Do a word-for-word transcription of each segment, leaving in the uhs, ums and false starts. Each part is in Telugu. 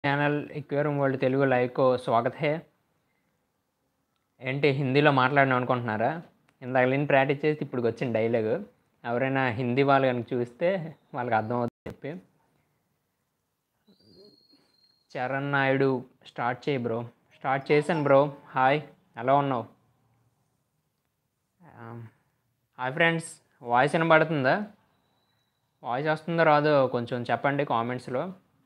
Channel aquarium world Telugu live को स्वागत है। ఏంటి హిందీలో మాట్లాడను అనుకుంటున్నారా? ఇందాక నేను ప్రాక్టీస్ చేసి ఇప్పుడు వచ్చిన డైలాగ్ ఎవరైనా హిందీ వాళ్ళు కనుక చూస్తే వాళ్ళకి అర్థమవుతుంది చెప్పి. చరణ్ నాయుడు స్టార్ట్ చేయి బ్రో. స్టార్ట్ చేశాను బ్రో. హాయ్, ఎలా ఉన్నావు? హాయ్ ఫ్రెండ్స్, వాయిస్ వినబడుతుందా? వాయిస్ వస్తుందో రాదో కొంచెం చెప్పండి కామెంట్స్లో.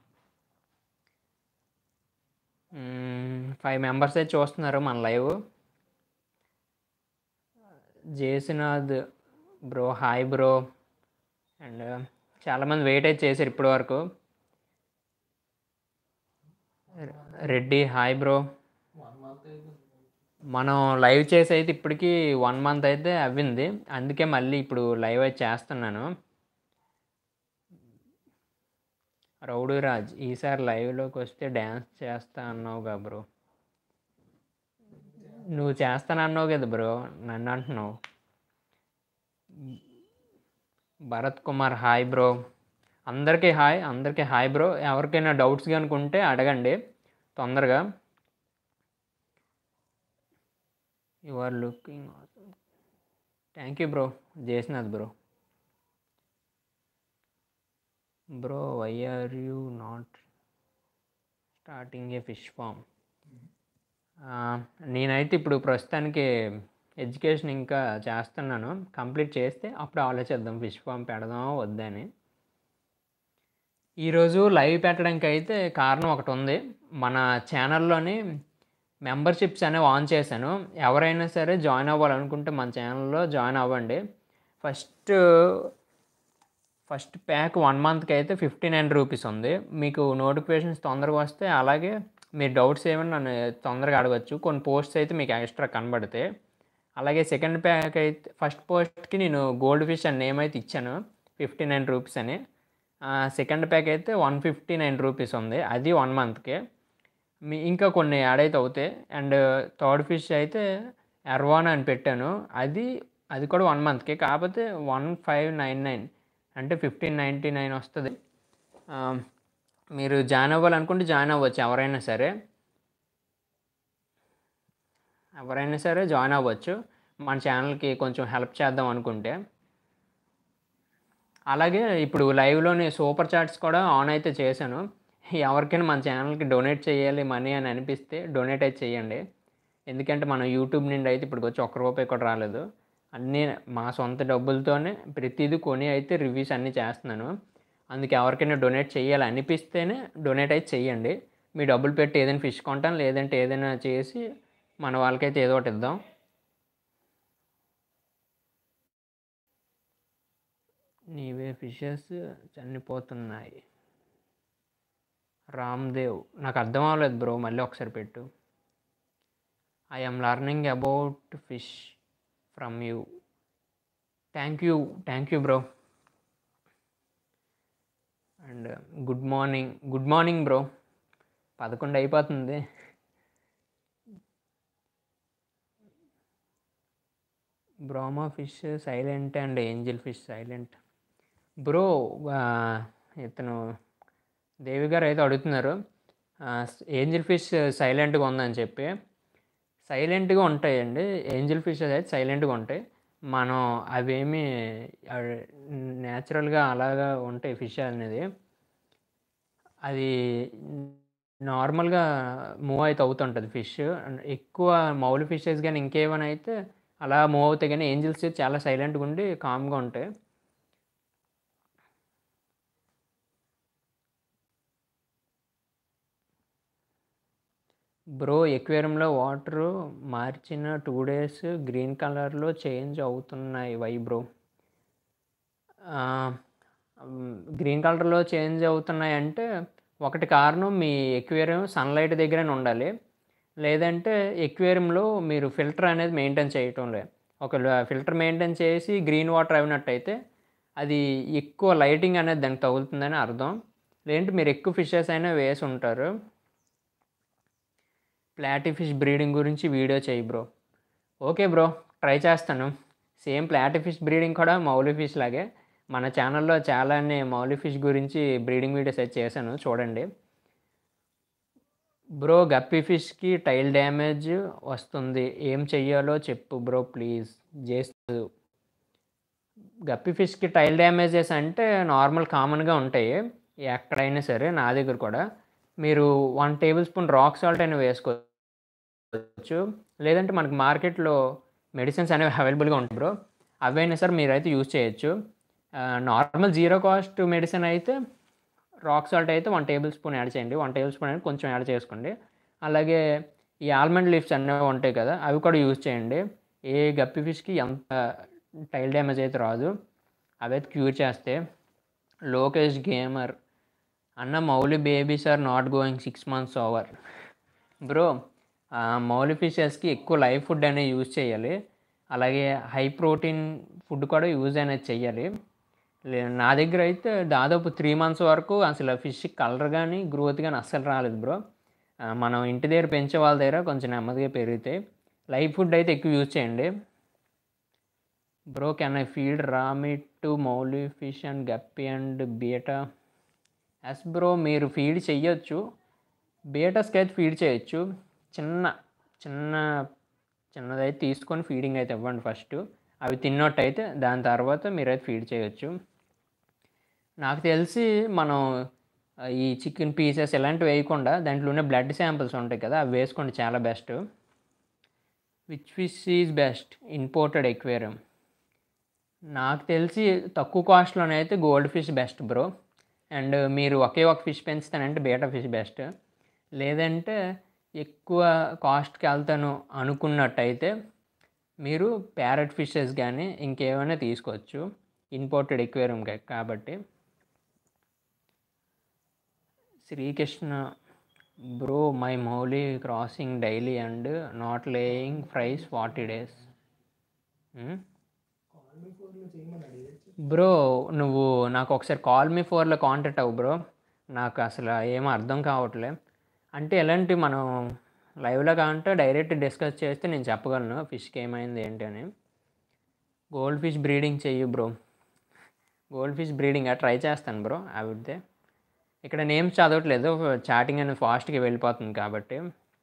ఫైవ్ మెంబర్స్ అయితే చూస్తున్నారు మన live. Jesunath bro hi bro. And చాలామంది వెయిట్ అయితే చేశారు ఇప్పటి వరకు. Reddy hi bro. మనం లైవ్ చేసి అయితే ఇప్పటికీ వన్ మంత్ అయితే అవ్వింది, అందుకే మళ్ళీ ఇప్పుడు లైవ్ అయితే చేస్తున్నాను. రౌడీరాజ్ ఈసారి లైవ్లోకి వస్తే డ్యాన్స్ చేస్తా అన్నావుగా బ్రో. నువ్వు చేస్తానన్నావు కదా బ్రో, నన్ను అంటున్నావు. Bharat Kumar hi bro. అందరికీ హాయ్, అందరికీ హాయ్ బ్రో. ఎవరికైనా డౌట్స్ కనుకుంటే అడగండి తొందరగా. You are looking thank you bro. Jesinath bro. Bro why are you not starting a fish farm? నేనైతే ఇప్పుడు ప్రస్తుతానికి ఎడ్యుకేషన్ ఇంకా చేస్తున్నాను. కంప్లీట్ చేస్తే అప్పుడు ఆలోచిద్దాం ఫిష్ ఫామ్ పెడదామో వద్దని. ఈరోజు లైవ్ పెట్టడానికి అయితే కారణం ఒకటి ఉంది. మన ఛానల్లోని మెంబర్షిప్స్ అనేవి ఆన్ చేశాను. ఎవరైనా సరే జాయిన్ అవ్వాలనుకుంటే మన ఛానల్లో జాయిన్ అవ్వండి. ఫస్ట్ ఫస్ట్ ప్యాక్ వన్ మంత్కి అయితే ఫిఫ్టీ నైన్ రూపీస్ ఉంది. మీకు నోటిఫికేషన్స్ తొందరగా వస్తే, అలాగే మీ డౌట్స్ ఏమైనా నన్ను తొందరగా అడగచ్చు. కొన్ని పోస్ట్స్ అయితే మీకు ఎక్స్ట్రా కనబడతాయి. అలాగే సెకండ్ ప్యాక్ అయితే ఫస్ట్ పోస్ట్కి నేను గోల్డ్ ఫిష్ అని నేమ్ అయితే ఇచ్చాను ఫిఫ్టీ నైన్ రూపీస్ అని. సెకండ్ ప్యాక్ అయితే వన్ ఫిఫ్టీ నైన్ రూపీస్ ఉంది, అది వన్ మంత్కి. మీ ఇంకా కొన్ని యాడ్ అయితే అవుతాయి. అండ్ థర్డ్ ఫిష్ అయితే ఎర్వానా అని పెట్టాను, అది అది కూడా వన్ మంత్కి. కాకపోతే వన్ ఫైవ్ నైన్ నైన్ అంటే ఫిఫ్టీన్ నైంటీ నైన్ వస్తుంది. మీరు జాయిన్ అవ్వాలనుకుంటే జాయిన్ అవ్వచ్చు. ఎవరైనా సరే ఎవరైనా సరే జాయిన్ అవ్వచ్చు మన ఛానల్కి కొంచెం హెల్ప్ చేద్దాం అనుకుంటే. అలాగే ఇప్పుడు లైవ్లోనే సూపర్ చాట్స్ కూడా ఆన్ అయితే చేశాను. ఎవరికైనా మన ఛానల్కి డొనేట్ చేయాలి మనీ అని అనిపిస్తే డొనేట్ అయితే చేయండి. ఎందుకంటే మనం యూట్యూబ్ నుండి అయితే ఇప్పుడు వచ్చి ఒక్క రూపాయి కూడా రాలేదు. అన్నీ మా సొంత డబ్బులతోనే ప్రతిదీ కొని అయితే రివ్యూస్ అన్నీ చేస్తున్నాను. అందుకే ఎవరికైనా డొనేట్ చేయాలి అనిపిస్తేనే డొనేట్ అయితే చేయండి. మీ డబ్బులు పెట్టి ఏదైనా ఫిష్ కొంటాను, లేదంటే ఏదైనా చేసి మన వాళ్ళకైతే ఏదో ఒకటి ఇద్దాం. నీవే ఫిషెస్ చనిపోతున్నాయి. రామ్దేవ్ నాకు అర్థం అవ్వలేదు బ్రో, మళ్ళీ ఒకసారి పెట్టు. I am learning about fish from you. Thank you thank you bro. And good morning good morning bro. పదకొండు అయిపోతుంది. బ్రోమా fish silent and angel fish silent bro. ఇతను దేవి గారు అయితే అడుగుతున్నారు ఏంజిల్ ఫిష్ సైలెంట్గా ఉందని చెప్పి. సైలెంట్గా ఉంటాయండి ఏంజిల్ ఫిష్ అయితే సైలెంట్గా ఉంటాయి. మనం అవేమి న్యాచురల్గా అలాగా ఉంటాయి ఫిష్ అనేది. అది నార్మల్గా మూవ్ అయితే అవుతుంటుంది ఫిష్. ఎక్కువ మౌలి ఫిషెస్ కానీ ఇంకేమైనా అయితే అలా మూవ్ అవుతాయి, కానీ ఏంజిల్స్ చాలా సైలెంట్గా ఉండి కామ్గా ఉంటాయి. బ్రో ఎక్వేరియంలో వాటరు మార్చిన టూ డేస్ గ్రీన్ కలర్లో చేంజ్ అవుతున్నాయి వై బ్రో? గ్రీన్ కలర్లో చేంజ్ అవుతున్నాయి అంటే ఒకటి కారణం మీ ఎక్వేరియం సన్లైట్ దగ్గరనే ఉండాలి, లేదంటే ఎక్వేరియంలో మీరు ఫిల్టర్ అనేది మెయింటైన్ చేయటం లేదు. ఒక ఫిల్టర్ మెయింటైన్ చేసి గ్రీన్ వాటర్ అయినట్టయితే అది ఎక్కువ లైటింగ్ అనేది దానికి తగులుతుందని అర్థం. లేదంటే మీరు ఎక్కువ ఫిషెస్ అయినా వేసి ఉంటారు. ప్లాటీ ఫిష్ బ్రీడింగ్ గురించి వీడియో చేయి బ్రో. ఓకే బ్రో, ట్రై చేస్తాను. సేమ్ ప్లాటీ ఫిష్ బ్రీడింగ్ కూడా మౌలి ఫిష్ లాగే మన ఛానల్లో చాలానే మౌలి ఫిష్ గురించి బ్రీడింగ్ వీడియోస్ అయితే చేశాను, చూడండి. బ్రో గప్పీ ఫిష్‌కి టైల్ డ్యామేజ్ వస్తుంది. ఏం చెయ్యాలో చెప్పు బ్రో ప్లీజ్. జేస్తు గప్పీ ఫిష్‌కి టైల్ డ్యామేజెస్ అంటే నార్మల్ కామన్‌గా ఉంటాయి. ఎక్కడైనా సరే నా దగ్గర కూడా. మీరు ఒక టేబుల్ స్పూన్ రాక్ సాల్ట్ అయినా వేసుకోవచ్చు. లేదంటే మనకి మార్కెట్‌లో మెడిసిన్స్ అనేవి అవైలబుల్‌గా ఉంటాయి బ్రో. అవైనా సరే మీరైతే యూజ్ చేయొచ్చు. Ah, normal zero cost medicine అయితే రాక్ సాల్ట్ అయితే ఒక టేబుల్ స్పూన్ యాడ్ చేయండి. ఒక టేబుల్ స్పూన్ అనేది కొంచెం యాడ్ చేసుకోండి. అలాగే ఈ ఆల్మండ్ లీవ్స్ అనేవి ఉంటాయి కదా! అవి కూడా యూజ్ చేయండి. ఏ గప్పీ ఫిష్‌కి ఎంత టైల్ డ్యామేజ్ అయితే రాదు. అవైతే క్యూర్ చేస్తాయి. లోకేష్ గేమర్ అన్న molly babies are not going six months over. Bro ah, molly ఫిషెస్‌కి ఎక్కువ లైవ్ ఫుడ్ అనేది యూజ్ చేయాలి. అలాగే హై ప్రోటీన్ ఫుడ్ కూడా యూజ్ అనేది చెయ్యాలి. లే నా దగ్గర అయితే దాదాపు మూడు మంత్స్ వరకు అసలు ఫిష్ కలర్ గాని, గ్రోత్ గాని అస్సలు రాలేదు బ్రో. ఆహ్, మనం ఇంటి దగ్గర పెంచే వాళ్ళ దగ్గర కొంచెం నెమ్మదిగా పెరుగుతాయి. లైవ్ ఫుడ్ అయితే ఎక్కువ యూజ్ చేయండి. Bro can I feed raw meat to molly fish and guppy and betta? Yes bro మీరు ఫీడ్ చెయ్యొచ్చు. బీటాస్‌కి అయితే ఫీడ్ చేయొచ్చు. చిన్న చిన్న చిన్నదైతే తీసుకొని ఫీడింగ్ అయితే ఇవ్వండి ఫస్టు. అవి తిన్నట్టయితే దాని తర్వాత మీరైతే ఫీడ్ చేయొచ్చు. నాకు తెలిసి మనం ఆహ్, ఈ చికెన్ పీసెస్ ఇలాంటివి వేయకుండా దాంట్లోనే బ్లడ్ శాంపిల్స్ ఉంటాయి కదా! అవి వేసుకోండి చాలా best. Which fish is best? Imported aquarium. నాకు తెలిసి తక్కువ కాస్ట్‌లోనైతే gold fish best bro. And మీరు ఒకే ఒక ఫిష్ పెంచుతానంటే బీటా ఫిష్ బెస్ట్. లేదంటే ఎక్కువ కాస్ట్‌కి వెళ్తాను అనుకున్నట్టయితే మీరు ప్యారట్ ఫిషెస్ గానీ, ఇంకేమైనా తీసుకోవచ్చు. ఇంపోర్టెడ్ ఎక్వేరియం క కాబట్టి. Srikrishna bro my molly crossing daily and not laying fries forty days. Hmm. Bro నువ్వు నాకు ఒకసారి కాల్ మీ ఫోర్‌లో కాంటాక్ట్ అవ్వు బ్రో. నాకు అసలు ఏమి అర్థం కావట్లే. అంటే ఎలాంటి మనం లైవ్‌లో కావాలంటే డైరెక్ట్ డిస్కస్ చేస్తే నేను చెప్పగలను ఫిష్‌కి ఏమైంది ఏంటి అని. గోల్డ్ ఫిష్ బ్రీడింగ్ చెయ్యి బ్రో. గోల్డ్ ఫిష్ బ్రీడింగా ట్రై చేస్తాను బ్రో ఆవిడదే. ఇక్కడ నేమ్స్ చదవట్లేదు. చాటింగ్ అనేది ఫాస్ట్‌గా వెళ్ళిపోతుంది కాబట్టి.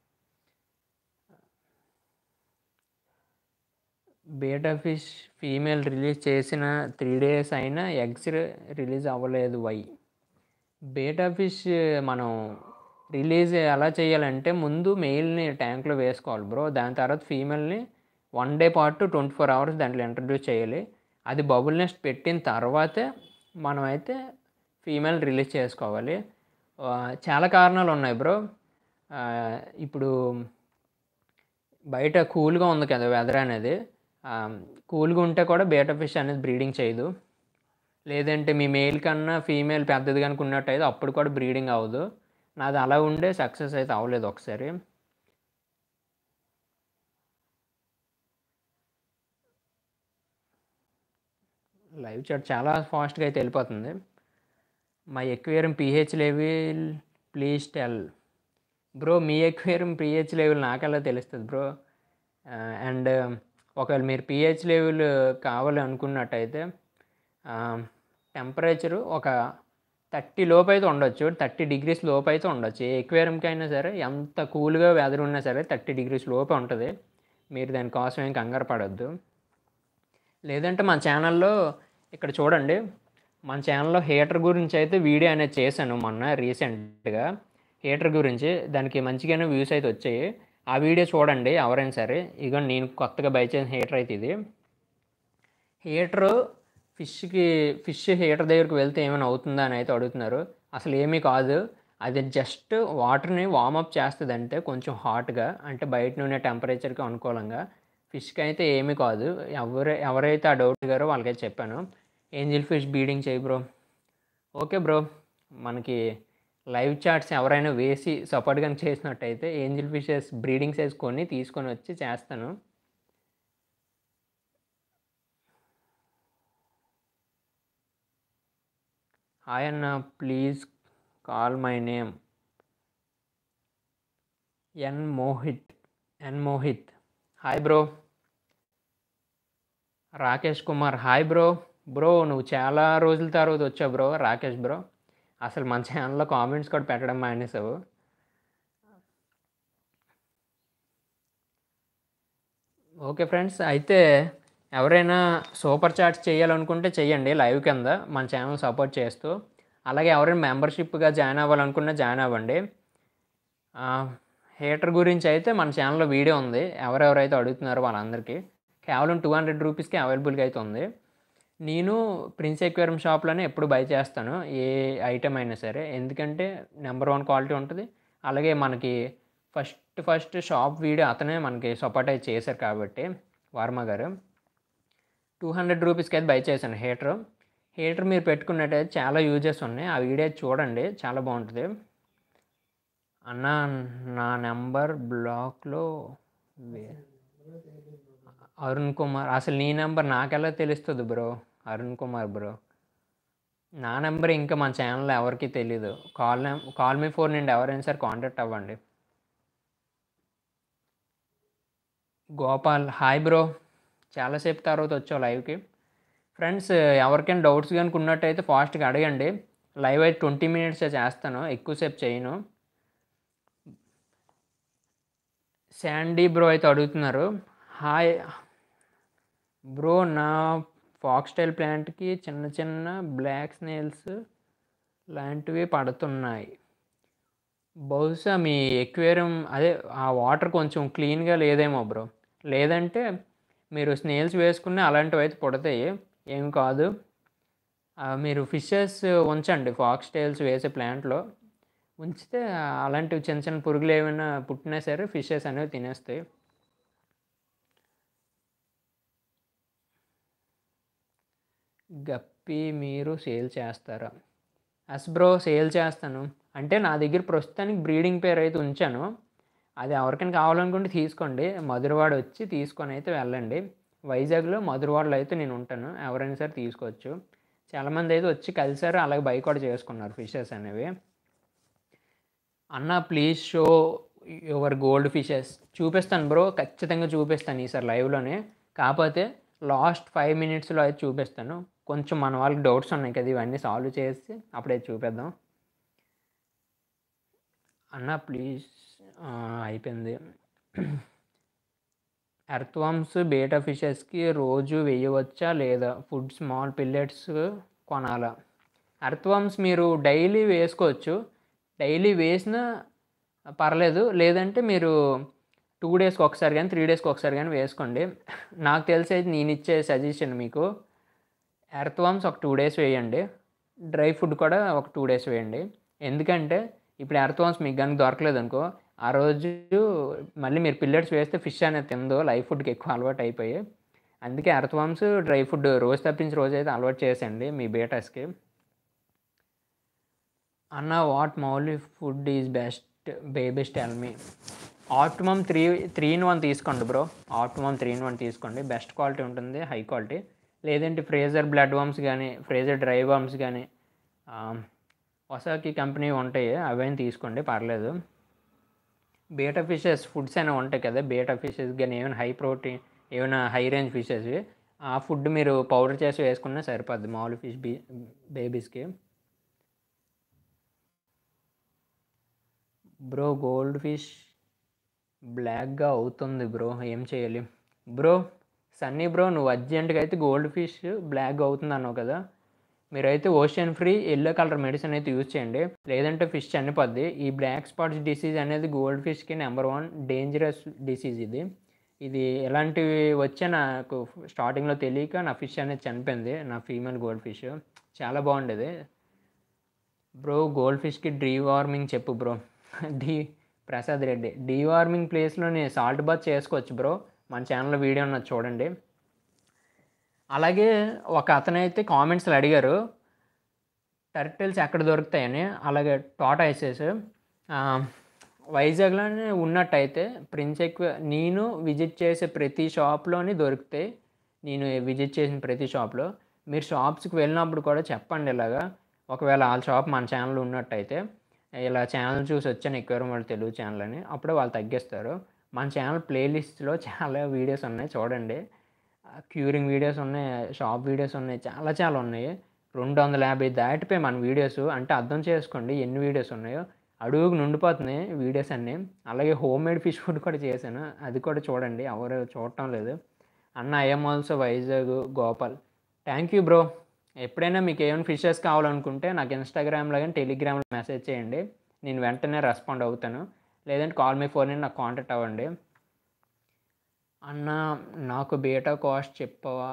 బీటా ఫిష్ ఫీమేల్ రిలీజ్ చేసిన మూడు డేస్ అయినా ఎగ్స్ రిలీజ్ అవ్వలేదు వై? బీటా ఫిష్ మనం రిలీజ్ ఎలా చేయాలంటే ముందు మెయిల్‌ని ట్యాంక్‌లో వేసుకోవాలి బ్రో. దాని తర్వాత ఫీమేల్‌ని వన్ డే పాటు ట్వంటీ ఫోర్ అవర్స్ దాంట్లో ఇంట్రడ్యూస్ చేయాలి. అది బబుల్ నెస్ట్ పెట్టిన తర్వాతే మనమైతే ఫీమేల్ రిలీజ్ చేసుకోవాలి. ఆహ్, చాలా కారణాలు ఉన్నాయి బ్రో. ఆహ్, ఇప్పుడు బయట కూల్‌గా ఉంది కదా వెదర్ అనేది. ఆహ్, కూల్‌గా ఉంటే కూడా బీటా ఫిష్ అనేది బ్రీడింగ్ చేయదు. లేదంటే మీ మేల్ కన్నా ఫీమేల్ పెద్దది గనుక ఉన్నట్టయితే అప్పుడు కూడా బ్రీడింగ్ అవ్వదు. నాది అలా ఉండే సక్సెస్ అయితే అవ్వలేదు ఒకసారి. లైవ్ చాట్ చాలా ఫాస్ట్‌గా అయితే వెళ్ళిపోతుంది. My aquarium pH level please tell. Bro మీ ఎక్వేరియం పీహెచ్ లెవెల్ నాకెలా తెలుస్తది బ్రో? ఆహ్, అండ్ ఒకవేళ మీరు పీహెచ్ లెవెల్ కావాలి అనుకున్నట్టయితే ఆహ్, టెంపరేచరు ఒక థర్టీ లోపైతే ఉండొచ్చు. థర్టీ డిగ్రీస్ లోపైతే ఉండొచ్చు. ఏ ఎక్వేరియంకైనా సరే ఎంత కూల్‌గా వెదర్ ఉన్నా సరే థర్టీ డిగ్రీస్ లోపే ఉంటది. మీరు దానికోసం ఏం కంగారు పడొద్దు. లేదంటే మన ఛానల్‌లో ఇక్కడ చూడండి. మన ఛానల్‌లో హీటర్ గురించి అయితే వీడియో అనేది చేశాను మొన్న రీసెంట్‌గా. హీటర్ గురించి దానికి మంచిగానే వ్యూస్ అయితే వచ్చాయి. ఆ వీడియో చూడండి ఎవరైనా సరే. ఇగోండి నేను కొత్తగా బై చేసిన హీటర్ అయితే ఇది. హీటరు ఫిష్‌కి ఫిష్ హీటర్ దగ్గరికి వెళ్తే ఏమైనా అవుతుందా అని అయితే అడుగుతున్నారు. అసలు ఏమీ కాదు. అది జస్ట్ వాటర్‌ని వార్మ్ అప్ చేస్తదంటే కొంచెం హాట్‌గా అంటే బయట నుండే టెంపరేచర్‌కి అనుకూలంగా. ఫిష్‌కి అయితే ఏమీ కాదు. ఎవరు ఎవరైతే ఆ డౌట్ అడిగారో వాళ్ళకైతే చెప్పాను. ఏంజిల్ ఫిష్ బ్రీడింగ్ చెయ్యి బ్రో. Okay bro. మనకి లైవ్ చాట్స్ ఎవరైనా వేసి సపోర్ట్ గాని చేసినట్టయితే ఏంజిల్ ఫిషెస్ బ్రీడింగ్ సైజ్ కొని తీసుకొని వచ్చి చేస్తాను. హాయ్ అన్న please call my name. N Mohit. N Mohit. Hi bro. Rakesh Kumar. Hi bro. Bro నువ్వు చాలా రోజుల తర్వాత వచ్చావు బ్రో రాకేష్ బ్రో. అసలు మన ఛానల్‌లో కామెంట్స్ కూడా పెట్టడం మానేసావు. ఓకే ఫ్రెండ్స్, అయితే ఎవరైనా సూపర్ చాట్స్ చేయాలనుకుంటే చెయ్యండి లైవ్ కింద మన ఛానల్ సపోర్ట్ చేస్తూ. అలాగే ఎవరైనా మెంబర్షిప్గా జాయిన్ అవ్వాలనుకున్నా జాయిన్ అవ్వండి. హీటర్ గురించి అయితే మన ఛానల్లో వీడియో ఉంది, ఎవరెవరైతే అడుగుతున్నారో వాళ్ళందరికీ కేవలం టూ హండ్రెడ్ రూపీస్కి అవైలబుల్గా అయితే ఉంది. నేను ప్రిన్స్ ఎక్వేరియం షాప్లోనే ఎప్పుడు బై చేస్తాను ఏ ఐటెం అయినా సరే, ఎందుకంటే నెంబర్ వన్ క్వాలిటీ ఉంటుంది. అలాగే మనకి ఫస్ట్ ఫస్ట్ షాప్ వీడియో అతనే మనకి సపోర్ట్ అయితే చేశారు కాబట్టి వర్మ గారు. టూ హండ్రెడ్ రూపీస్కి అయితే బై చేశాను హీటర్. హీటర్ మీరు పెట్టుకున్నట్టయితే చాలా యూజెస్ ఉన్నాయి, ఆ వీడియో చూడండి, చాలా బాగుంటుంది. అన్న నా నెంబర్ బ్లాక్లో అరుణ్ కుమార్, అసలు నీ నెంబర్ నాకెలా తెలుస్తుంది బ్రో? అరుణ్ కుమార్ బ్రో, నా నెంబర్ ఇంకా మన ఛానల్లో ఎవరికి తెలీదు. కాల్ కాల్ మీ ఫోర్ నుండి ఎవరైనా సరే కాంటాక్ట్ అవ్వండి. గోపాల్, హాయ్ బ్రో, చాలాసేపు తర్వాత వచ్చావు లైవ్కి. ఫ్రెండ్స్, ఎవరికైనా డౌట్స్ కనుక ఉన్నట్టయితే ఫాస్ట్గా అడగండి. లైవ్ అయితే ట్వంటీ మినిట్సే చేస్తాను, ఎక్కువసేపు చేయను. శాండీ బ్రో అయితే అడుగుతున్నారు, హాయ్ బ్రో, నా ఫాక్స్టైల్ ప్లాంట్కి చిన్న చిన్న బ్లాక్ స్నేల్స్ లాంటివి పడుతున్నాయి. బహుశా మీ ఎక్వేరియం అదే ఆ వాటర్ కొంచెం క్లీన్గా లేదేమో బ్రో, లేదంటే మీరు స్నేల్స్ వేసుకున్న అలాంటివి అయితే పుడతాయి, ఏం కాదు. మీరు ఫిషెస్ ఉంచండి ఫాక్స్టైల్స్ వేసే ప్లాంట్లో ఉంచితే అలాంటివి చిన్న చిన్న పురుగులు ఏమైనా పుట్టినా సరే ఫిషెస్ అనేవి తినేస్తాయి. గప్పి మీరు సేల్ చేస్తారా? ఎస్ బ్రో, సేల్ చేస్తాను. అంటే నా దగ్గర ప్రస్తుతానికి బ్రీడింగ్ పేరు అయితే ఉంచాను, అది ఎవరికైనా కావాలనుకుంటే తీసుకోండి. మధురవాడ వచ్చి తీసుకొని అయితే వెళ్ళండి. వైజాగ్లో మధురవాడలో అయితే నేను ఉంటాను, ఎవరైనా సరే తీసుకోవచ్చు. చాలామంది అయితే వచ్చి కలిసారు, అలాగే బై కూడా చేసుకున్నారు ఫిషెస్ అనేవి. అన్న please show your gold fishes. చూపిస్తాను బ్రో, ఖచ్చితంగా చూపిస్తాను ఈసారి లైవ్లోనే. కాకపోతే లాస్ట్ ఫైవ్ మినిట్స్లో అయితే చూపిస్తాను. కొంచెం మన వాళ్ళకి డౌట్స్ ఉన్నాయి కదా, ఇవన్నీ సాల్వ్ చేసి అప్పుడైతే చూపిద్దాం. అన్న ప్లీజ్, అయిపోయింది. ఎర్త్వామ్స్ బీటా ఫిషెస్కి రోజు వేయవచ్చా లేదా ఫుడ్ స్మాల్ పిల్లెట్స్ కొనాలా? ఎర్త్వామ్స్ మీరు డైలీ వేసుకోవచ్చు, డైలీ వేసినా పర్లేదు. లేదంటే మీరు టూ డేస్కి ఒకసారి కానీ త్రీ డేస్కి ఒకసారి కానీ వేసుకోండి. నాకు తెలిసి అయితే నేను ఇచ్చే సజెషన్ మీకు ఎర్త్వామ్స్ ఒక టూ డేస్ వేయండి, డ్రై ఫుడ్ కూడా ఒక టూ డేస్ వేయండి. ఎందుకంటే ఇప్పుడు ఎర్త్వామ్స్ మీకు కనుక దొరకలేదు అనుకో, ఆ రోజు మళ్ళీ మీరు పిల్లెట్స్ వేస్తే ఫిష్ అనేది తిందో, లైవ్ ఫుడ్కి ఎక్కువ అలవాటు అయిపోయి. అందుకే ఎర్త్వామ్స్ డ్రై ఫుడ్ రోజు తప్పించి రోజు అయితే అలవాటు చేసేయండి మీ బీటాస్కి. అన్న what molly food is best babies tell me. Optimum three three in one తీసుకోండి bro, optimum three in one తీసుకోండి, బెస్ట్ క్వాలిటీ ఉంటుంది, హై క్వాలిటీ. లేదంటే ఫ్రేజర్ బ్లడ్ వామ్స్ కానీ ఫ్రేజర్ డ్రై వామ్స్ కానీ వసాకి కంపెనీ ఉంటాయి, అవన్నీ తీసుకోండి, పర్లేదు. బీటా ఫిషెస్ ఫుడ్స్ అయినా ఉంటాయి కదా, బీటా ఫిషెస్ కానీ ఏమైనా హై ప్రోటీన్ ఏమైనా హై రేంజ్ ఫిషెస్, ఆ ఫుడ్ మీరు పౌడర్ చేసి వేసుకున్నా సరిపోద్ది మామూలు ఫిష్ బీ బేబీస్కి. బ్రో గోల్డ్ ఫిష్ బ్లాక్గా అవుతుంది బ్రో, ఏం చేయాలి బ్రో? సన్నీ బ్రో, నువ్వు అర్జెంటుగా అయితే గోల్డ్ ఫిష్ బ్లాక్గా అవుతుంది అన్నావు కదా, మీరైతే ocean free yellow colour medicine అయితే యూజ్ చేయండి, లేదంటే ఫిష్ చనిపోద్ది. ఈ బ్లాక్ స్పాట్స్ డిసీజ్ అనేది గోల్డ్ ఫిష్కి నెంబర్ వన్ డేంజరస్ డిసీజ్ ఇది. ఇది ఎలాంటివి వచ్చా నాకు స్టార్టింగ్లో తెలియక నా ఫిష్ అనేది చనిపోయింది, నా ఫీమేల్ గోల్డ్ ఫిష్ చాలా బాగుండేది. బ్రో గోల్డ్ ఫిష్కి డీవార్మింగ్ చెప్పు bro. D Prasad Reddy, deworming ప్లేస్లోని సాల్ట్ బాత్ చేసుకోవచ్చు బ్రో, మన ఛానల్లో వీడియో ఉన్నది చూడండి. అలాగే ఒక అతనైతే కామెంట్స్లో అడిగారు టర్టిల్స్ ఎక్కడ దొరుకుతాయని, అలాగే టార్టాయిసెస్ వైజాగ్లోనే ఉన్నట్టయితే ప్రిన్స్ ఎక్వే నేను విజిట్ చేసే ప్రతి షాప్లోని దొరుకుతాయి. నేను విజిట్ చేసిన ప్రతి షాప్లో మీరు షాప్స్కి వెళ్ళినప్పుడు కూడా చెప్పండి ఇలాగా, ఒకవేళ వాళ్ళ షాప్ మన ఛానల్ ఉన్నట్టయితే ఇలా ఛానల్ చూసి వచ్చాను ఎక్వేరియం వరల్డ్ తెలుగు ఛానల్ అని, అప్పుడే వాళ్ళు తగ్గిస్తారు. మన ఛానల్ ప్లేలిస్ట్లో చాలా వీడియోస్ ఉన్నాయి చూడండి, క్యూరింగ్ వీడియోస్ ఉన్నాయి, షాప్ వీడియోస్ ఉన్నాయి, చాలా చాలా ఉన్నాయి. రెండు వందల యాభై దాటిపోయి మన వీడియోస్, అంటే అర్థం చేసుకోండి ఎన్ని వీడియోస్ ఉన్నాయో. అడుగుకు నుండిపోతున్నాయి వీడియోస్ అన్నీ. అలాగే హోమ్ మేడ్ ఫిష్ ఫుడ్ కూడా చేశాను, అది కూడా చూడండి, ఎవరు చూడటం లేదు. అన్న I'm also Vizag Gopal. Thank you bro. ఎప్పుడైనా మీకు ఏమైనా ఫిషెస్ కావాలనుకుంటే నాకు ఇన్స్టాగ్రామ్లో కానీ టెలిగ్రామ్లో మెసేజ్ చేయండి, నేను వెంటనే రెస్పాండ్ అవుతాను. లేదంటే కాల్ మీ ఫోన్ నాకు కాంటాక్ట్ అవ్వండి. అన్న నాకు బీటా కాస్ట్ చెప్పవా,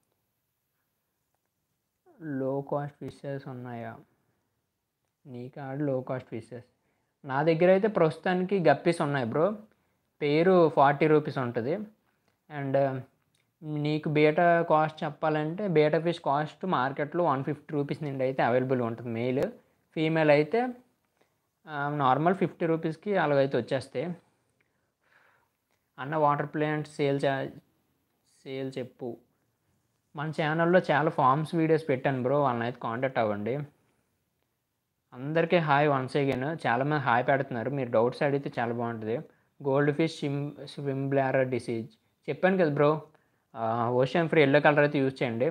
లో కాస్ట్ ఫిషెస్ ఉన్నాయా? నీ కాడ లో కాస్ట్ ఫిషెస్ నా దగ్గర అయితే ప్రస్తుతానికి గప్పీస్ ఉన్నాయి బ్రో. పేరు ఫార్టీ రూపీస్ ఉంటుంది. అండ్ నీకు బీటా కాస్ట్ చెప్పాలంటే బీటా ఫిష్ కాస్ట్ మార్కెట్లో వన్ ఫిఫ్టీ రూపీస్ నుండి అయితే అవైలబుల్ ఉంటుంది. మెయిల్ ఫీమేల్ అయితే నార్మల్ ఫిఫ్టీ రూపీస్కి అలాగైతే వచ్చేస్తాయి. అన్న వాటర్ ప్లాంట్ సేల్ సేల్ చెప్పు. మన ఛానల్లో చాలా ఫార్మ్స్ వీడియోస్ పెట్టాను బ్రో, వాళ్ళని అయితే కాంటాక్ట్ అవ్వండి. అందరికీ హాయ్ వన్స్ అగైన్. చాలామంది హాయ్ పెడుతున్నారు, మీరు డౌట్స్ అడిగితే చాలా బాగుంటుంది. Gold fish swim swim bladder disease చెప్పాను కదా bro, ocean free yellow colour అయితే యూజ్ చేయండి.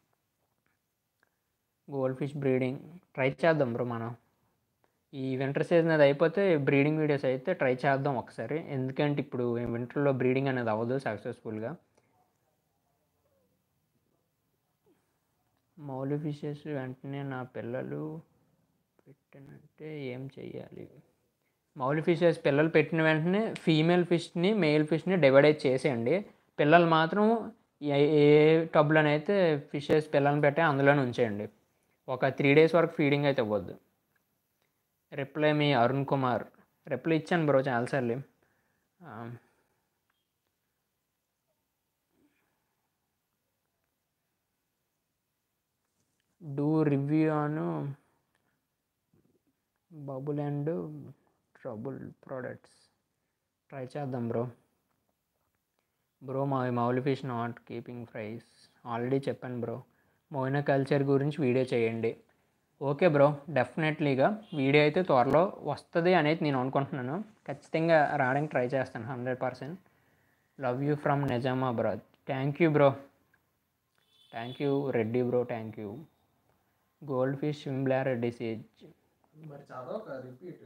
గోల్డ్ ఫిష్ బ్రీడింగ్ ట్రై చేద్దాం బ్రో. మనం ఈ వింటర్ సీజన్ అది అయిపోతే బ్రీడింగ్ వీడియోస్ అయితే ట్రై చేద్దాం ఒకసారి, ఎందుకంటే ఇప్పుడు వింటర్లో బ్రీడింగ్ అనేది అవ్వదు సక్సెస్ఫుల్గా. మౌలి ఫిషెస్ వెంటనే నా పిల్లలు పెట్టినంటే ఏం చెయ్యాలి? మౌలి ఫిషెస్ పిల్లలు పెట్టిన వెంటనే ఫీమేల్ ఫిష్ని మేల్ ఫిష్ని డివైడ్ చేసేయండి. పిల్లలు మాత్రం ఏ ఏ టబ్లోనైతే ఫిషెస్ పిల్లల్ని పెట్టే అందులోనే ఉంచేయండి. ఒక త్రీ డేస్ వరకు ఫీడింగ్ అయితే ఇవ్వద్దు. Reply me Arun Kumar. Reply ఇచ్చాను బ్రో చాలాసార్లు. Do review on bubble and trouble products try చేద్దాం బ్రో. బ్రో మా molly fish not keeping fries already చెప్పాను బ్రో. మోయినా కల్చర్ గురించి వీడియో చేయండి. ఓకే బ్రో, డెఫినెట్లీగా వీడియో అయితే త్వరలో వస్తుంది అనేది నేను అనుకుంటున్నాను. ఖచ్చితంగా రావడానికి ట్రై చేస్తాను hundred percent. Love you from Nizamabad. Thank you bro, thank you Reddy bro, thank you. Gold fish swim bladder disease మరి చదవక రిపీట్.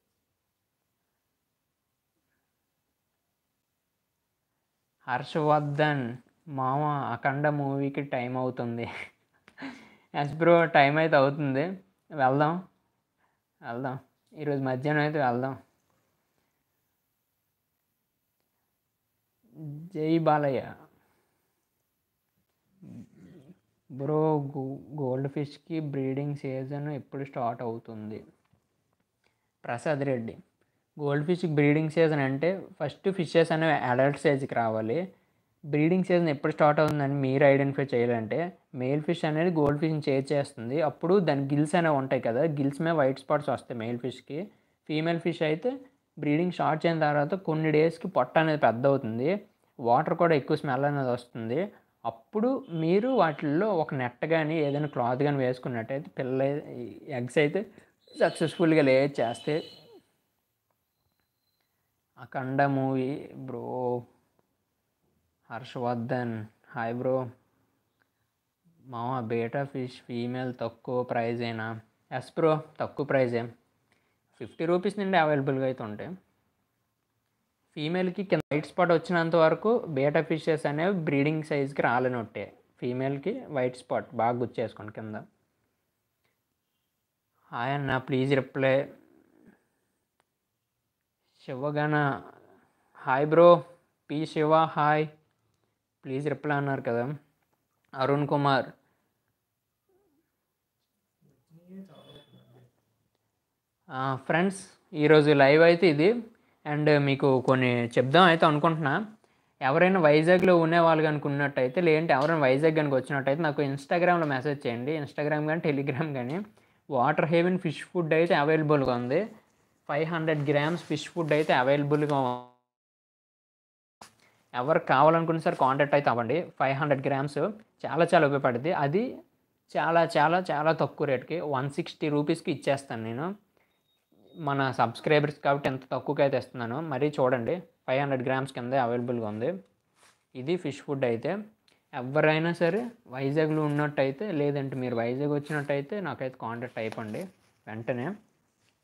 హర్షవర్ధన్ మామ అఖండ మూవీకి టైం అవుతుంది. ఎస్ బ్రో, టైం అయితే అవుతుంది, వెళ్దాం వెళ్దాం ఈరోజు మధ్యాహ్నం అయితే వెళ్దాం. జై బాలయ్య. బ్రో గోల్డ్ ఫిష్కి బ్రీడింగ్ సీజన్ ఎప్పుడు స్టార్ట్ అవుతుంది? ప్రసాద్ రెడ్డి. గోల్డ్ ఫిష్కి బ్రీడింగ్ సీజన్ అంటే ఫస్ట్ ఫిషెస్ అనేవి అడల్ట్ సైజ్కి రావాలి. బ్రీడింగ్ సీజన్ ఎప్పుడు స్టార్ట్ అవుతుందని మీరు ఐడెంటిఫై చేయాలంటే మేల్ ఫిష్ అనేది గోల్డ్ ఫిష్ని చేజ్ చేస్తుంది. అప్పుడు దాని గిల్స్ అనేవి ఉంటాయి కదా, గిల్స్ మీద వైట్ స్పాట్స్ వస్తాయి మేల్ ఫిష్కి. ఫీమేల్ ఫిష్ అయితే బ్రీడింగ్ స్టార్ట్ చేసిన తర్వాత కొన్ని డేస్కి పొట్ట అనేది పెద్ద అవుతుంది, వాటర్ కూడా ఎక్కువ స్మెల్ అనేది వస్తుంది. అప్పుడు మీరు వాటిల్లో ఒక నెట్ కానీ ఏదైనా క్లాత్ కానీ వేసుకున్నట్టయితే పిల్ల ఎగ్స్ అయితే సక్సెస్ఫుల్గా లే చేస్తే. Akhanda movie bro. Harshavardhan hi bro. మామ బీటా ఫిష్ ఫీమేల్ తక్కువ ప్రైజేనా? ఎస్ బ్రో, తక్కువ ప్రైజే, ఫిఫ్టీ రూపీస్ నుండి అవైలబుల్గా అయితే ఉంటాయి. ఫీమేల్కి కింద వైట్ స్పాట్ వచ్చినంత వరకు బీటా ఫిషెస్ అనేవి బ్రీడింగ్ సైజ్కి రాలేనట్టే. ఫీమేల్కి వైట్ స్పాట్ బాగా గుర్చేసుకోండి కింద. హాయ్ అన్న please reply. Shivagana hi bro. P Shiva hi, please reply అన్నారు కదా. అరుణ్ కుమార్ ఫ్రెండ్స్, ఈరోజు లైవ్ అయితే ఇది. అండ్ మీకు కొన్ని చెప్దాం అయితే అనుకుంటున్నా. ఎవరైనా వైజాగ్లో ఉండేవాళ్ళు కనుక ఉన్నట్టయితే, లేదంటే ఎవరైనా వైజాగ్ కనుక వచ్చినట్టయితే నాకు ఇన్స్టాగ్రామ్లో మెసేజ్ చేయండి. ఇన్స్టాగ్రామ్ కానీ టెలిగ్రామ్ కానీ. వాటర్ హేవెన్ ఫిష్ ఫుడ్ అయితే అవైలబుల్గా ఉంది. Five hundred grams fish food అయితే అవైలబుల్గా. ఎవరు కావాలనుకున్న సార్ కాంటాక్ట్ అయితే అవ్వండి. ఫైవ్ హండ్రెడ్ గ్రామ్స్ చాలా చాలా ఉపయోగపడుతుంది. అది చాలా చాలా చాలా తక్కువ రేట్కి వన్ సిక్స్టీ రూపీస్కి ఇచ్చేస్తాను నేను. మన సబ్స్క్రైబర్స్ కాబట్టి ఎంత తక్కువకి అయితే ఇస్తున్నాను. మరీ చూడండి, ఫైవ్ హండ్రెడ్ గ్రామ్స్ కింద అవైలబుల్గా ఉంది. ఇది ఫిష్ ఫుడ్ అయితే. ఎవరైనా సరే వైజాగ్లో ఉన్నట్టయితే, లేదంటే మీరు వైజాగ్ వచ్చినట్టయితే నాకైతే కాంటాక్ట్ అయిపోండి వెంటనే.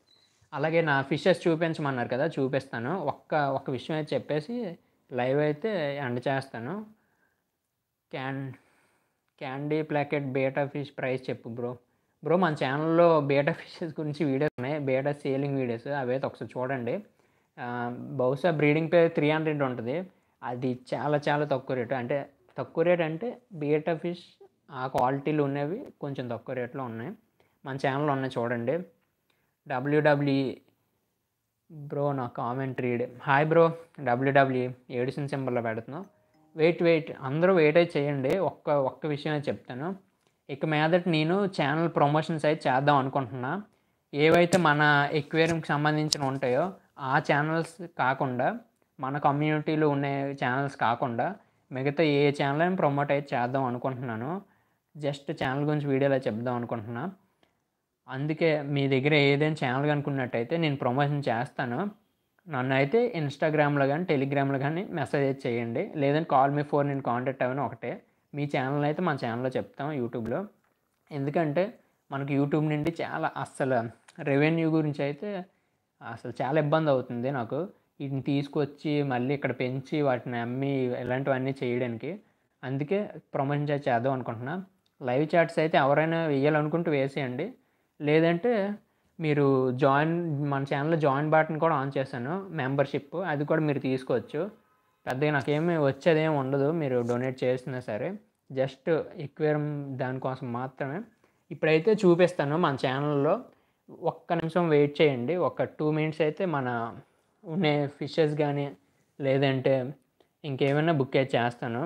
అలాగే నా ఫిషెస్ చూపించమన్నారు కదా, చూపిస్తాను. ఒక్క ఒక్క విషయం అయితే చెప్పేసి లైవ్ అయితే ఎండ్ చేస్తాను. Can candy placket betta fish price చెప్పు బ్రో. బ్రో మన ఛానల్లో బీటా ఫిషెస్ గురించి వీడియోస్ ఉన్నాయి, బీటా సేలింగ్ వీడియోస్, అవైతే ఒకసారి చూడండి. బహుశా బ్రీడింగ్ పే త్రీ హండ్రెడ్ ఉంటుంది. అది చాలా చాలా తక్కువ రేటు. అంటే తక్కువ రేట్ అంటే బీటా ఫిష్ ఆ క్వాలిటీలు ఉన్నవి కొంచెం తక్కువ రేట్లో ఉన్నాయి. మన ఛానల్లో ఉన్నాయి చూడండి. డబ్ల్యూడబ్ల్యూఈ బ్రో నా comment read. Hi bro, WWE ఏడిసిన సింబల్లో పెడుతున్నాం. వెయిట్ వెయిట్ అందరూ వెయిట్ అయితే చేయండి. ఒక్క ఒక్క విషయం అయితే చెప్తాను. ఇక మీదట నేను ఛానల్ ప్రమోషన్స్ అయితే చేద్దాం అనుకుంటున్నా. ఏవైతే మన ఎక్వేరియంకి సంబంధించిన ఉంటాయో ఆ ఛానల్స్ కాకుండా, మన కమ్యూనిటీలో ఉండే ఛానల్స్ కాకుండా మిగతా ఏ ఛానల్ అయినా ప్రమోట్ అయితే చేద్దాం అనుకుంటున్నాను. జస్ట్ ఛానల్ గురించి వీడియోలో చెప్దాం అనుకుంటున్నా. అందుకే మీ దగ్గర ఏదైనా ఛానల్ కనుక్కున్నట్టయితే నేను ప్రమోషన్ చేస్తాను. నన్ను అయితే ఇన్స్టాగ్రామ్లో కానీ టెలిగ్రామ్లో కానీ మెసేజ్ అయితే చేయండి. లేదంటే కాల్ మీ ఫోర్ నేను కాంటాక్ట్ అవ్వను ఒకటే. మీ ఛానల్ అయితే మన ఛానల్లో చెప్తాం యూట్యూబ్లో. ఎందుకంటే మనకు యూట్యూబ్ నుండి చాలా అస్సలు రెవెన్యూ గురించి అయితే అసలు చాలా ఇబ్బంది అవుతుంది నాకు. వీటిని తీసుకొచ్చి మళ్ళీ ఇక్కడ పెంచి వాటిని అమ్మి ఇలాంటివన్నీ చేయడానికి. అందుకే ప్రమోషన్ చేద్దాం అనుకుంటున్నా. లైవ్ చాట్స్ అయితే ఎవరైనా వేయాలనుకుంటూ వేసేయండి. లేదంటే మీరు జాయిన్ మన ఛానల్లో జాయిన్ బటన్ కూడా ఆన్ చేశాను, మెంబర్షిప్, అది కూడా మీరు తీసుకోవచ్చు. పెద్దగా నాకేమీ వచ్చేదేమి ఉండదు మీరు డొనేట్ చేసినా సరే, జస్ట్ ఎక్వేరియం దానికోసం మాత్రమే. ఇప్పుడైతే చూపిస్తాను మన ఛానల్లో. ఒక్క నిమిషం వెయిట్ చేయండి, ఒక టూ మినిట్స్ అయితే మన ఉండే ఫిషెస్ కానీ లేదంటే ఇంకేమైనా బుక్ అయితే చేస్తాను.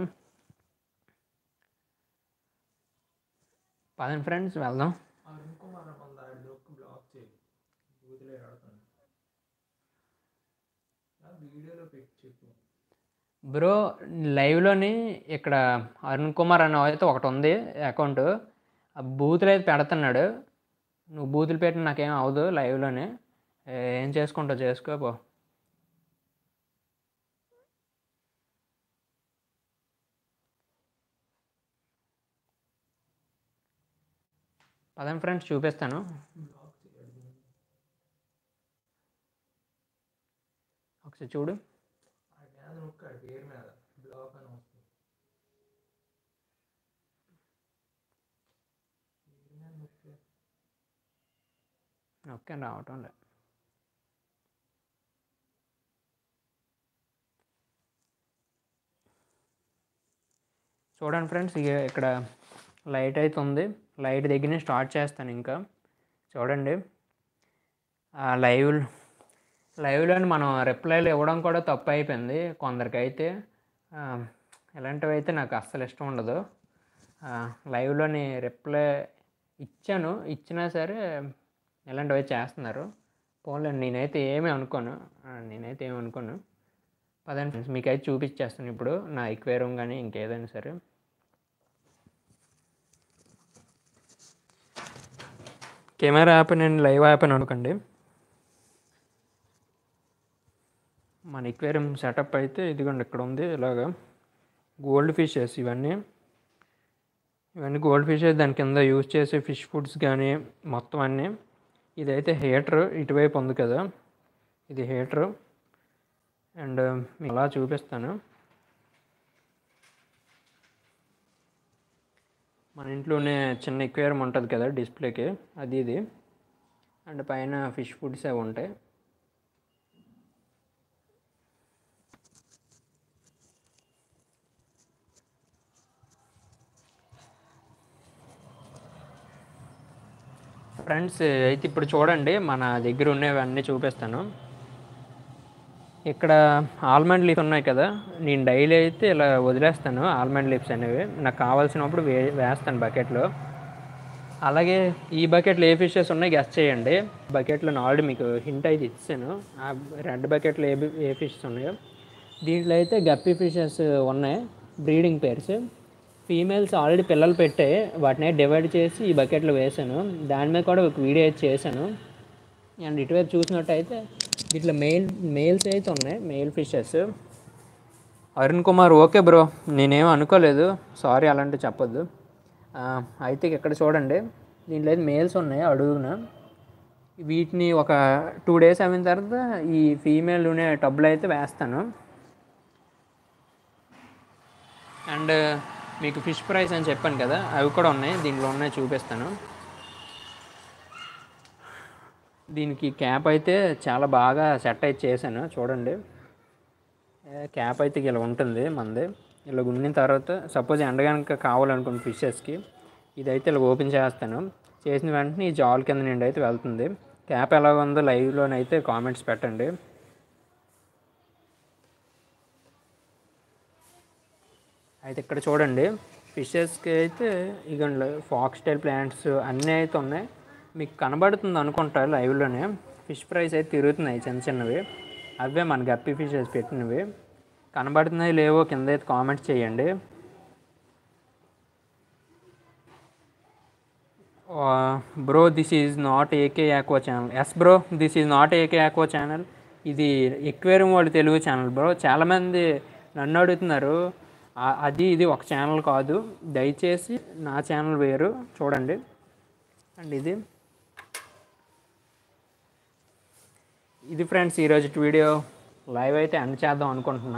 పదండి ఫ్రెండ్స్ వెళ్దాం. బ్రో లైవ్లోని ఇక్కడ అరుణ్ కుమార్ అన్న అయితే ఒకటి ఉంది అకౌంట్, ఆ బూతులు అయితే పెడుతున్నాడు. నువ్వు బూతులు పెట్టి నాకేం అవదు, లైవ్లోనే ఏం చేసుకుంటావు చేసుకోపో. పదండి ఫ్రెండ్స్ చూపిస్తాను. ఒకసారి చూడు. ఓకే రావటం లేదు. చూడండి ఫ్రెండ్స్, ఇక ఇక్కడ లైట్ అయితే ఉంది. లైట్ దగ్గర స్టార్ట్ చేస్తాను. ఇంకా చూడండి లైవ్ లైవ్లో మనం రిప్లైలు ఇవ్వడం కూడా తప్పు అయిపోయింది కొందరికైతే. ఇలాంటివి అయితే నాకు అస్సలు ఇష్టం ఉండదు. లైవ్లోని రిప్లై ఇచ్చాను, ఇచ్చినా సరే ఇలాంటివి చేస్తున్నారు. పోన్లే, నేనైతే ఏమీ అనుకోను నేనైతే ఏమి అనుకోను పదండి ఫ్రెండ్స్ మీకైతే చూపించేస్తాను ఇప్పుడు నా ఎక్వేరియం కానీ ఇంకేదైనా సరే. కెమెరా యాప్ నేను లైవ్ యాప్ అని అనుకోండి. మన ఎక్వేరియం సెటప్ అయితే ఇదిగోండి ఇక్కడ ఉంది. ఇలాగా గోల్డ్ ఫిషెస్ ఇవన్నీ ఇవన్నీ గోల్డ్ ఫిషెస్, దాని కింద యూజ్ చేసే ఫిష్ ఫుడ్స్ కానీ మొత్తం అన్నీ. ఇదైతే హీటర్, ఇటువైపు ఉంది కదా ఇది హీటర్. అండ్ అలా చూపిస్తాను. మన ఇంట్లోనే చిన్న ఎక్వేరియం ఉంటుంది కదా డిస్ప్లేకి, అది ఇది. అండ్ పైన ఫిష్ ఫుడ్స్ అవి ఉంటాయి. ఫ్రెండ్స్ అయితే ఇప్పుడు చూడండి మన దగ్గర ఉన్నవన్నీ చూపిస్తాను. ఇక్కడ ఆల్మండ్ లీఫ్స్ ఉన్నాయి కదా, నేను డైలీ అయితే ఇలా వదిలేస్తాను ఆల్మండ్ లీఫ్స్ అనేవి. నాకు కావాల్సినప్పుడు వే వేస్తాను బకెట్లో. అలాగే ఈ బకెట్లో ఏ ఫిషెస్ ఉన్నాయి గెస్ చేయండి. బకెట్లో ఆల్రెడీ మీకు హింట్ అయితే ఇచ్చాను. ఆ రెడ్ బకెట్లో ఏ ఏ ఫిషెస్ ఉన్నాయో. దీంట్లో అయితే గప్పీ ఫిషెస్ ఉన్నాయి, బ్రీడింగ్ పేర్స్. ఫీమేల్స్ ఆల్రెడీ పిల్లలు పెట్టే వాటిని డివైడ్ చేసి ఈ బకెట్లో వేసాను. దాని మీద కూడా ఒక వీడియో అయితే చేశాను. అండ్ ఇటువైపు చూసినట్టయితే దీంట్లో మెయిల్ మెయిల్స్ అయితే ఉన్నాయి, male fishes. Arun Kumar okay bro, నేనేం అనుకోలేదు, సారీ అలాంటివి చెప్పొద్దు. అయితే ఇక్కడ చూడండి దీంట్లో అయితే మెయిల్స్ ఉన్నాయి అడుగున. వీటిని ఒక టూ డేస్ అయిన తర్వాత ఈ ఫీమేల్ ఉండే టబ్లో అయితే వేస్తాను. అండ్ మీకు ఫిష్ ప్రైస్ అని చెప్పాను కదా, అవి కూడా ఉన్నాయి, దీంట్లో ఉన్నాయి, చూపిస్తాను. దీనికి క్యాప్ అయితే చాలా బాగా సెట్ అయితే చేశాను చూడండి. క్యాప్ అయితే ఇలా ఉంటుంది మనది. ఇలా ఉండిన తర్వాత సపోజ్ ఎండగనక కావాలనుకోండి ఫిషెస్కి, ఇదైతే ఇలా ఓపెన్ చేస్తాను. చేసిన వెంటనే ఈ జాల్ కింద నుండి అయితే వెళ్తుంది. క్యాప్ ఎలా ఉందో లైవ్లోనైతే కామెంట్స్ పెట్టండి. అయితే ఇక్కడ చూడండి, ఫిషెస్కి అయితే ఇక ఫాక్స్ టైల్ ప్లాంట్స్ అన్నీ అయితే ఉన్నాయి. మీకు కనబడుతుంది అనుకుంటా లైవ్లోనే. ఫిష్ ఫ్రైస్ అయితే తిరుగుతున్నాయి చిన్న చిన్నవి, అవే మన గప్పి ఫిషెస్ పెట్టినవి. కనబడుతున్నాయి లేవో కింద అయితే కామెంట్స్ చేయండి. Bro this is not AK aqua channel. Yes bro, this is not AK aqua channel. ఇది aquarium world Telugu channel bro. చాలామంది నన్ను అడుగుతున్నారు, అది ఇది ఒక ఛానల్ కాదు, దయచేసి నా ఛానల్ వేరు చూడండి. అండ్ ఇది ఇది ఫ్రెండ్స్ ఈరోజు వీడియో. లైవ్ అయితే ఎండ్ చేద్దాం అనుకుంటున్నా.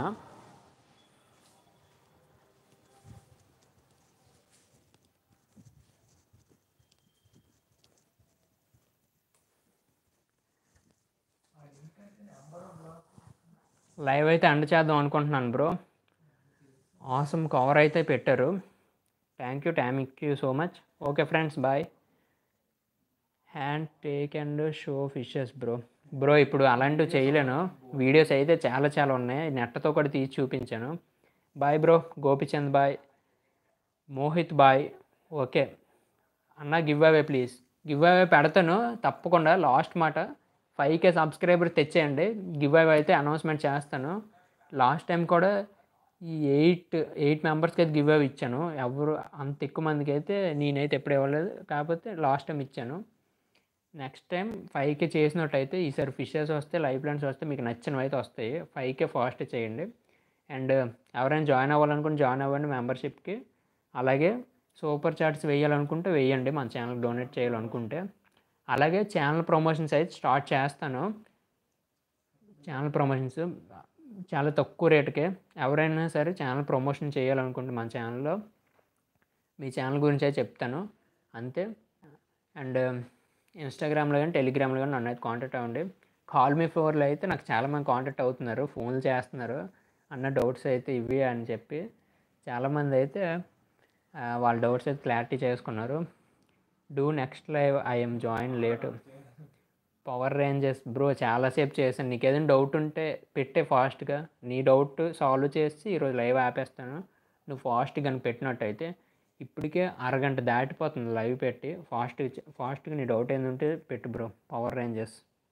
లైవ్ అయితే ఎండ్ చేద్దాం అనుకుంటున్నాను బ్రో. ఆసమ్ కవర్ అయితే పెట్టారు. Thank you thank you so much. Okay friends, bye. Hand take and show fishes bro. Bro ఇప్పుడు అలాంటివి చేయలేను. వీడియోస్ అయితే చాలా చాలా ఉన్నాయి, నెట్తో కూడా తీసి చూపించాను. Bye bro. Gopichand bye. Mohit bye. Okay అన్న, give away please. Give away పెడతాను తప్పకుండా. లాస్ట్ మాట, ఫైవ్ కే సబ్స్క్రైబర్ తెచ్చేయండి. గివ్ అవే అయితే అనౌన్స్మెంట్ చేస్తాను. లాస్ట్ టైం కూడా ఈ ఎయిట్ ఎయిట్ మెంబర్స్కి అయితే గివ్ అవే ఇచ్చాను. ఎవరు అంత ఎక్కువ మందికి అయితే నేనైతే ఎప్పుడు ఇవ్వలేదు, కాకపోతే లాస్ట్ టైం ఇచ్చాను. నెక్స్ట్ టైం ఫైవ్ కే చేసినట్టయితే ఈసారి ఫిషెస్ వస్తే, లైవ్ ప్లాంట్స్ వస్తే, మీకు నచ్చినవి అయితే వస్తాయి. ఫైవ్ కే ఫాస్ట్ చేయండి. అండ్ ఎవరైనా జాయిన్ అవ్వాలనుకుంటే జాయిన్ అవ్వండి మెంబర్షిప్కి. అలాగే సూపర్ చాట్స్ వేయాలనుకుంటే వేయండి, మన ఛానల్కి డొనేట్ చేయాలనుకుంటే. అలాగే ఛానల్ ప్రమోషన్స్ అయితే స్టార్ట్ చేస్తాను. ఛానల్ ప్రమోషన్స్ చాలా తక్కువ రేటుకే. ఎవరైనా సరే ఛానల్ ప్రమోషన్ చేయాలనుకుంటే మన ఛానల్లో మీ ఛానల్ గురించి అయితే చెప్తాను అంతే. అండ్ ఇన్స్టాగ్రామ్లో కానీ టెలిగ్రామ్లో కానీ నన్ను అయితే కాంటాక్ట్ అవ్వండి. కాల్ మీ ఫోర్లో అయితే నాకు చాలామంది కాంటాక్ట్ అవుతున్నారు, ఫోన్లు చేస్తున్నారు, అన్న డౌట్స్ అయితే ఇవి అని చెప్పి. చాలామంది అయితే వాళ్ళ డౌట్స్ అయితే క్లారిటీ చేసుకున్నారు. Do next live I'm join late. Power ranges bro చాలాసేపు చేశాను. నీకు ఏదైనా డౌట్ ఉంటే పెట్టే ఫాస్ట్గా. నీ డౌట్ సాల్వ్ చేసి ఈరోజు లైవ్ ఆపేస్తాను. నువ్వు ఫాస్ట్గా కానీ పెట్టినట్టయితే. ఇప్పటికే అరగంట దాటిపోతుంది లైవ్ పెట్టి. ఫాస్ట్ ఫాస్ట్గా నీ డౌట్ ఏంటంటే పెట్టు బ్రో. పవర్ రేంజెస్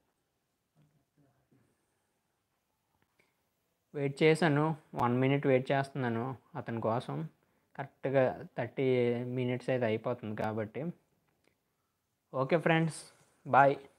వెయిట్ చేశాను, వన్ మినిట్ వెయిట్ చేస్తున్నాను అతని కోసం. కరెక్ట్గా థర్టీ మినిట్స్ అయితే అయిపోతుంది కాబట్టి. Okay friends, bye.